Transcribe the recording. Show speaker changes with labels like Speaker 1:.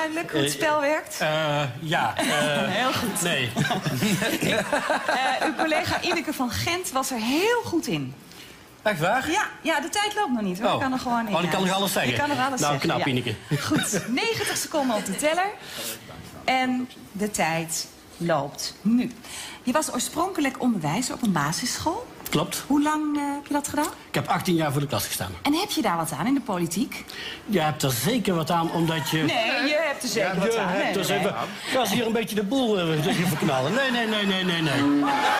Speaker 1: duidelijk hoe het spel werkt?
Speaker 2: Ja.
Speaker 1: Heel goed.
Speaker 2: Nee.
Speaker 1: Uw collega Ineke van Gent was er heel goed in.
Speaker 2: Echt waar?
Speaker 1: Ja, de tijd loopt nog niet, hoor. Ik kan er gewoon in.
Speaker 2: Ik kan nog alles zeggen.
Speaker 1: Je kan nog alles
Speaker 2: nou,
Speaker 1: zeggen.
Speaker 2: knap, Ineke.
Speaker 1: Goed, 90 seconden op de teller. En de tijd loopt nu. Je was oorspronkelijk onderwijzer op een basisschool.
Speaker 2: Klopt.
Speaker 1: Hoe lang heb je dat gedaan?
Speaker 2: Ik heb 18 jaar voor de klas gestaan.
Speaker 1: En heb je daar wat aan in de politiek?
Speaker 2: Je hebt er zeker wat aan, omdat je...
Speaker 1: Nee, je hebt er zeker wat aan.
Speaker 2: Ga eens hier een beetje de boel verknallen. Nee.